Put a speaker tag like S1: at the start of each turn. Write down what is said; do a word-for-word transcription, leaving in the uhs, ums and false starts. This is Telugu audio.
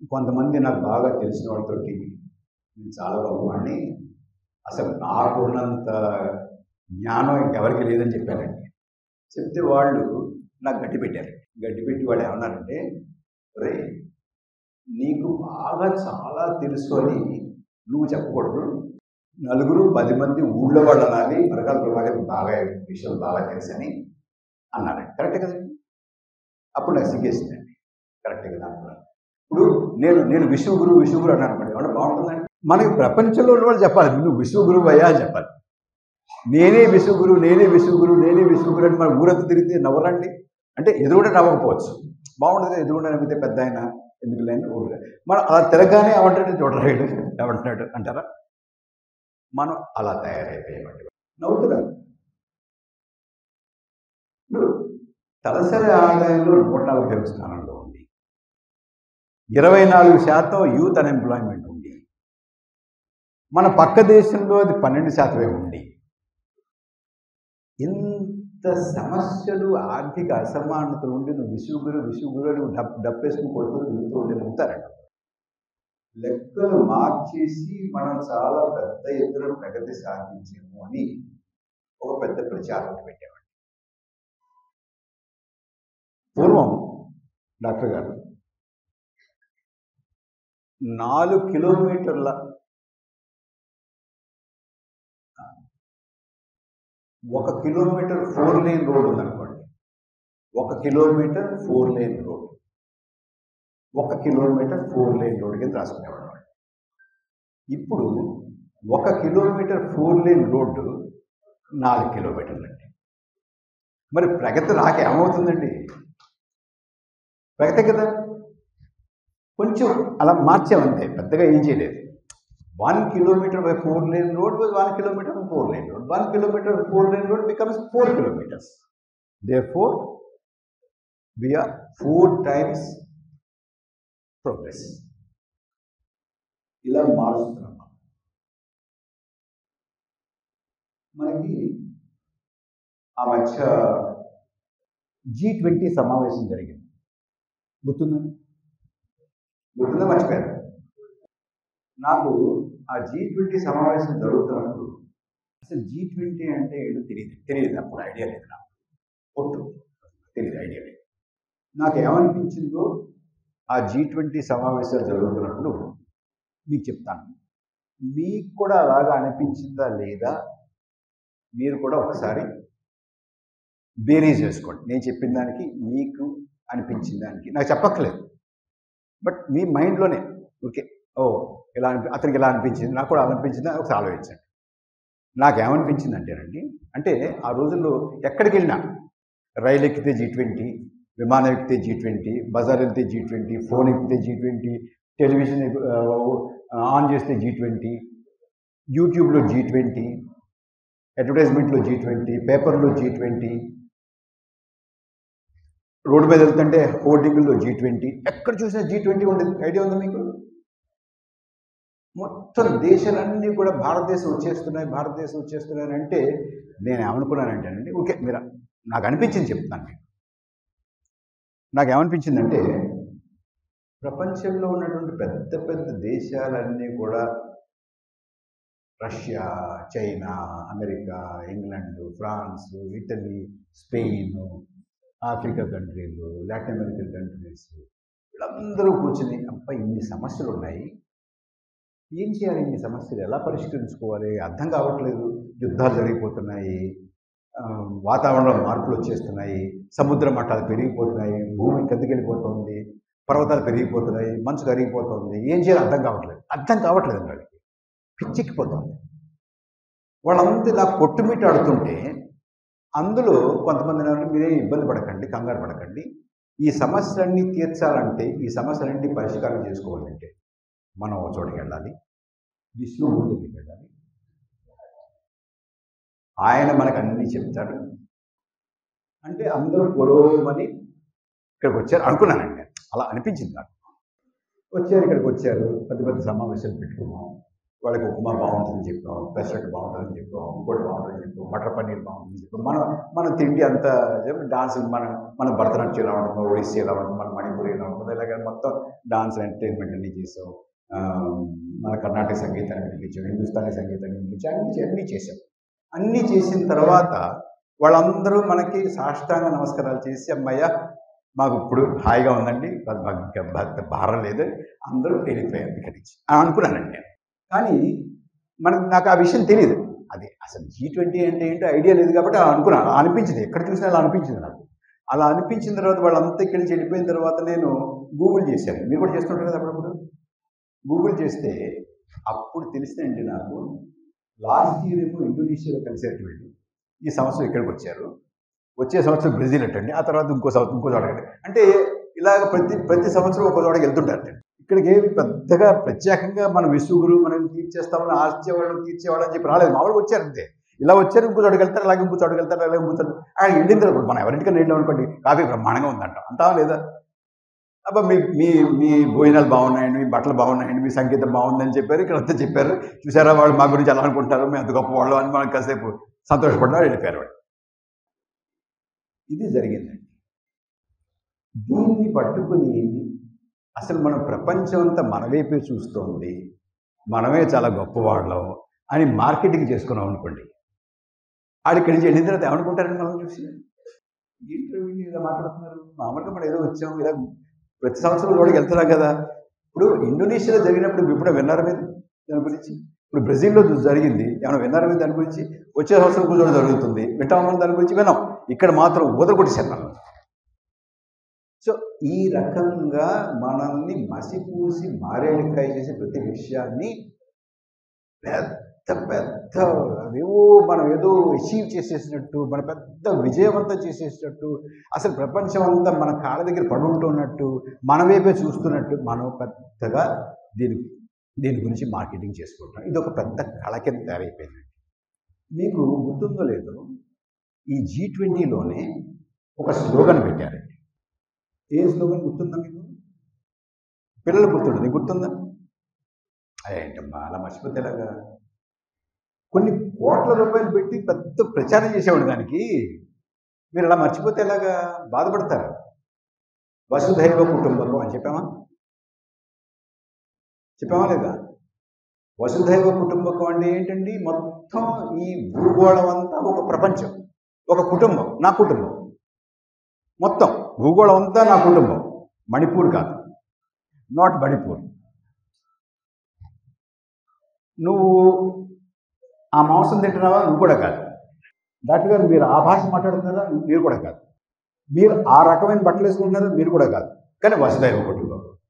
S1: కొంతమంది నాకు బాగా తెలిసిన వాళ్ళతోటి నేను చాలా గొప్పవాడిని, అసలు నాకున్నంత జ్ఞానం ఇంకెవరికి లేదని చెప్పానండి. చెప్తే వాళ్ళు నాకు గడ్డి పెట్టారు. గడ్డి పెట్టి వాళ్ళు ఏమన్నారంటే, "ఒరేయ్! నీకు బాగా చాలా తెలుసు అని నువ్వు చెప్పకూడదు. నలుగురు పది మంది ఊళ్ళో వాళ్ళు అనాలి, పరకాల ప్రభాకర్ బాగా విషయం బాగా తెలుసని" అన్నారండి. కరెక్టే కదండి. అప్పుడు నాకు సిగ్గేసిందండి. కరెక్టే కదా అనుకున్నాను. ఇప్పుడు నేను నేను విశ్వగురు విశ్వగురు అన్నాను అనుకోండి, ఏమన్నా బాగుంటుందండి? మనకి ప్రపంచంలో ఉన్న వాళ్ళు చెప్పాలి, నువ్వు విశ్వగురువు అయ్యా అని చెప్పాలి. నేనే విశ్వగురు నేనే విశ్వగురు నేనే విశ్వగురు అని మన ఊరంతా తిరిగితే నవ్వరండి. అంటే ఎదురుగా నవ్వకపోవచ్చు, బాగుంటుంది. ఎదురుగా నవ్వితే పెద్ద ఆయన ఎందుకు లేని ఊరు మనం అలా తిరగగానే ఏమంటాడు, చూడరాడు ఏమంటున్నాడు అంటారా? మనం అలా తయారైపోయామండి. నవ్వుతున్నారు. ఇప్పుడు తలసరి ఆదాయంలో నూట నలభై స్థానంలో ఉంది, ఇరవై నాలుగు శాతం యూత్ అన్ఎంప్లాయ్మెంట్ ఉంది. మన పక్క దేశంలో అది పన్నెండు శాతమే ఉంది. ఇంత సమస్యలు, ఆర్థిక అసమానతలు ఉండి నువ్వు విసుగురు విసుగురు అని డబ్ డబ్బేసుకుని కొడుతూ తిరుగుతూ ఉండి నమ్ముతారండి. లెక్కలు మార్చేసి మనం చాలా పెద్ద ఎత్తున ప్రగతి సాధించాము అని ఒక పెద్ద ప్రచారం పెట్టామండి. పూర్వం డాక్టర్ గారు నాలుగు కిలోమీటర్ల ఒక కిలోమీటర్ ఫోర్ లేన్ రోడ్ ఉందనుకోండి, ఒక కిలోమీటర్ ఫోర్ లేన్ రోడ్ ఒక కిలోమీటర్ ఫోర్ లేన్ రోడ్ కింద రాసుకునేవాడు. ఇప్పుడు ఒక కిలోమీటర్ ఫోర్ లేన్ రోడ్డు నాలుగు కిలోమీటర్లు అండి. మరి ప్రగతి రాక ఏమవుతుందండి? ప్రగతి కదా, కొంచెం అలా మార్చామంతే, పెద్దగా ఏం చేయలేదు. One kilometre by four lane road was one kilometer by four lane road. One kilometer by four lane road becomes four kilometers. Therefore, we are four times progress. ఇలా మారుస్తున్నాం. మనకి ఆ మధ్య జీ ట్వంటీ సమావేశం జరిగింది, గుర్తుందండి? గుర్తుందా మర్చిపోయారు? నాకు ఆ జీ ట్వంటీ సమావేశం జరుగుతున్నప్పుడు అసలు జీ ట్వంటీ అంటే ఏంటో తెలియదు తెలియదు అప్పుడు ఐడియా లేదు, నాకు ఒట్టు తెలియదు, ఐడియా లేదు. నాకు ఏమనిపించిందో ఆ జీ ట్వంటీ సమావేశాలు జరుగుతున్నప్పుడు మీకు చెప్తాను. మీకు కూడా అలాగా అనిపించిందా లేదా మీరు కూడా ఒకసారి బేరీజ్ చేసుకోండి. నేను చెప్పిన దానికి మీకు అనిపించిన దానికి నాకు చెప్పక్కలేదు, బట్ మీ మైండ్లోనే ఓకే, ఓ ఇలా అనిపి అతనికి ఇలా అనిపించింది, నాకు కూడా అలా అనిపించింది, ఒకసారి ఆలోచించండి. నాకేమనిపించింది అంటేనండి, అంటే ఆ రోజుల్లో ఎక్కడికి వెళ్ళినా, రైలు ఎక్కితే జీ ట్వంటీ, విమానం ఎక్కితే జీ ట్వంటీ, బజార్ వెళ్తే జీ ట్వంటీ, ఫోన్ ఎక్కితే జీ ట్వంటీ, టెలివిజన్ ఆన్ చేస్తే జీ ట్వంటీ, యూట్యూబ్లో జీ ట్వంటీ, అడ్వర్టైజ్మెంట్లో జీ ట్వంటీ, పేపర్లో జీ ట్వంటీ, రోడ్డు మీద వెళ్తుంటే హోర్డింగ్లో జీ ట్వంటీ, ఎక్కడ చూసినా జీ ట్వంటీ ఉండేది. ఐడియా ఉంది మీకు? మొత్తం దేశాలన్నీ కూడా భారతదేశం వచ్చేస్తున్నాయి భారతదేశం వచ్చేస్తున్నాయి అంటే నేను ఏమనుకున్నానంటేనండి, ఓకే మీరు నాకు అనిపించింది చెప్తాను మీకు. నాకేమనిపించిందంటే, ప్రపంచంలో ఉన్నటువంటి పెద్ద పెద్ద దేశాలన్నీ కూడా Russia, China, America, England, France, Italy, Spain, Africa కంట్రీలు, లాటిన్ అమెరికన్ కంట్రీస్, వీళ్ళందరూ కూర్చుని అబ్బా ఇన్ని సమస్యలు ఉన్నాయి, ఏం చేయాలి, ఇన్ని సమస్యలు ఎలా పరిష్కరించుకోవాలి అర్థం కావట్లేదు, యుద్ధాలు జరిగిపోతున్నాయి, వాతావరణంలో మార్పులు వచ్చేస్తున్నాయి, సముద్ర మట్టాలు పెరిగిపోతున్నాయి, భూమి కదికెళ్ళిపోతుంది, పర్వతాలు పెరిగిపోతున్నాయి, మంచు కరిగిపోతుంది, ఏం చేయాలి అర్థం కావట్లేదు అర్థం కావట్లేదు వాళ్ళకి, పిచ్చెక్కిపోతుంది. వాళ్ళంతా ఇలా కొట్టుమిట్టాడుతుంటే అందులో కొంతమంది మీరే ఇబ్బంది పడకండి, కంగారు పడకండి, ఈ సమస్యలన్నీ తీర్చాలంటే, ఈ సమస్యలన్నీ పరిష్కారం చేసుకోవాలంటే మనం ఒక చోటుకి వెళ్ళాలి, విష్ణుమూర్తికి వెళ్ళాలి, ఆయన మనకు అన్నీ చెప్తాడు అంటే అందరూ గొడవమని ఇక్కడికి వచ్చారు అనుకున్నానండి. అలా అనిపించింది నాకు. వచ్చారు, ఇక్కడికి వచ్చారు, పెద్ద పెద్ద సమావేశాలు పెట్టుకున్నాం, వాళ్ళకి ఉప్మా బాగుంటుందని చెప్పాం, పెసరట్టు బాగుంటుందని చెప్పాం, ఇంకోటి బాగుంటుందని చెప్పాం, మటర్ పన్నీర్ బాగుంటుందని చెప్పాం. మన మన తిండి అంతా డాన్స్ మన మన భరతనాట్యం ఎలా ఉంటుందో, ఒడిస్సీ ఎలా ఉంటుందో, మన మణిపూరి ఎలా ఉంటుందో, ఇలాగ మొత్తం డాన్స్ ఎంటర్టైన్మెంట్ అన్నీ చేసాం. మన కర్ణాటక సంగీతాన్ని వినిపించాం, హిందుస్థానీ సంగీతాన్ని వినిపించాం, అన్ని అన్నీ చేసాం. అన్నీ చేసిన తర్వాత వాళ్ళందరూ మనకి సాష్టాంగ నమస్కారాలు చేసి, అమ్మయ్య మాకు ఇప్పుడు హాయిగా ఉందండి, మాకు భారం లేదు, అందరూ వెళ్ళిపోయారు ఇక్కడి నుంచి అని అనుకున్నానండి నేను. కానీ మనకు నాకు ఆ విషయం తెలియదు. అది అసలు జీ ట్వంటీ అంటే ఏంటో ఐడియా లేదు కాబట్టి అలా అనుకున్నాను. అనిపించింది, ఎక్కడ చూసినా అలా అనిపించింది నాకు. అలా అనిపించిన తర్వాత వాళ్ళంతా ఇక్కడి నుంచి వెళ్ళిపోయిన తర్వాత నేను గూగుల్ చేశాను. మీరు కూడా చేస్తుంటారు కదా అప్పుడప్పుడు. గూగుల్ చేస్తే అప్పుడు తెలిసిందండి నాకు, లాస్ట్ ఇయర్ ఏమో ఇండోనేషియాలో కలిసేట్టు వెళ్ళి ఈ సంవత్సరం ఇక్కడికి వచ్చారు, వచ్చే సంవత్సరం బ్రెజిల్ అట్టండి, ఆ తర్వాత ఇంకో సంవత్సరం ఇంకో చోట అంటే ఇలాగ ప్రతి ప్రతి సంవత్సరం ఒక చోటకి వెళ్తుంటారు. ఇక్కడికి ఏమి పెద్దగా ప్రత్యేకంగా మన విసుగురు మనం తీర్చేస్తామని ఆర్చేవాళ్ళం తీర్చేవాళ్ళని చెప్పి రాలేదు, మామూలుగా వచ్చారు అంతే. ఇలా వచ్చారు, ఇంకో చోటుకి వెళ్తారు, అలాగే ఇంకో చోటుకి వెళ్తారు, అలాగే ఇంకో చోటు ఆయన వెళ్ళిన తర్వాత మనం ఎవరింటికన్నా వెళ్ళాం అనుకోండి, కాఫీ బ్రహ్మాండంగా ఉందంట అంటా లేదా? అబ్బా మీ మీ మీ భోజనాలు బాగున్నాయండి, మీ బట్టలు బాగున్నాయండి, మీ సంగీతం బాగుందని చెప్పారు, ఇక్కడ అంతా చెప్పారు, చూసారా వాళ్ళు మా గురించి ఎలా అనుకుంటారు, మేము అంత గొప్ప వాళ్ళు అని మనం కాసేపు సంతోషపడ్డారు, వెళ్ళిపోయారు వాళ్ళు. ఇది జరిగిందండి. దీన్ని పట్టుకుని అసలు మనం ప్రపంచం అంతా మన వైపే చూస్తోంది, మనమే చాలా గొప్పవాళ్ళం అని మార్కెటింగ్ చేసుకున్నాం అనుకోండి, ఆడిక్కడి నుంచి వెళ్ళిన తర్వాత ఏమనుకుంటారని మనం చూసి, ఇంటర్వ్యూ ఇలా మాట్లాడుతున్నారు, మామూలుగా మనం ఏదో వచ్చాం, ఇలా ప్రతి సంవత్సరం కూడా వెళ్తున్నాం కదా. ఇప్పుడు ఇండోనేషియాలో జరిగినప్పుడు ఇప్పుడు విన్నారు మీరు దాని గురించి, ఇప్పుడు బ్రెజిల్లో జరిగింది ఏమైనా విన్నారు మీరు దాని గురించి, వచ్చే సంవత్సరం కూడా జరుగుతుంది వింటామని దాని గురించి విన్నాం, ఇక్కడ మాత్రం ఊదరగొట్టేశారు మనం. సో ఈ రకంగా మనల్ని మసిపూసి మారేడుకాయ చేసే ప్రతి విషయాన్ని పెద్ద పెద్ద ఏవో మనం ఏదో అచీవ్ చేసేసినట్టు, మన పెద్ద విజయవంతం చేసేసినట్టు, అసలు ప్రపంచం అంతా మన కాళ్ళ దగ్గర పడుంటున్నట్టు, మన వైపే చూస్తున్నట్టు మనం పెద్దగా దీని దీని గురించి మార్కెటింగ్ చేసుకుంటాం. ఇది ఒక పెద్ద కళ కింద తయారైపోయింది. మీకు గుర్తుందో లేదో, ఈ జీ ట్వంటీలోనే ఒక స్లోగన్ పెట్టారండి. ఏ స్లోగన్ గుర్తుందా మీకు? పిల్లలు గుర్తుంటుంది, గుర్తుందా? ఏంటమ్మా అలా మర్చిపోతే ఎలాగా? కొన్ని కోట్ల రూపాయలు పెట్టి పెద్ద ప్రచారం చేసేవాడు దానికి, మీరు అలా మర్చిపోతే ఎలాగా? బాధపడతారు. వసుధైవ కుటుంబకం అని చెప్పామా చెప్పామా లేదా? వసుధైవ కుటుంబకం అంటే ఏంటండి? మొత్తం ఈ భూగోళం అంతా ఒక ప్రపంచం, ఒక కుటుంబం, నా కుటుంబం మొత్తం భూగోళం అంతా నా కుటుంబం. మణిపూర్ కాదు, నాట్ మణిపూర్. నువ్వు ఆ మాంసం తింటున్నావా? నువ్వు కూడా కాదు. డాక్టర్ గారు మీరు ఆ భాష మాట్లాడుతున్నారా? మీరు కూడా కాదు. మీరు ఆ రకమైన బట్టలు వేసుకుంటున్నారా? మీరు కూడా కాదు. కానీ వసుధైవ కుటుంబం.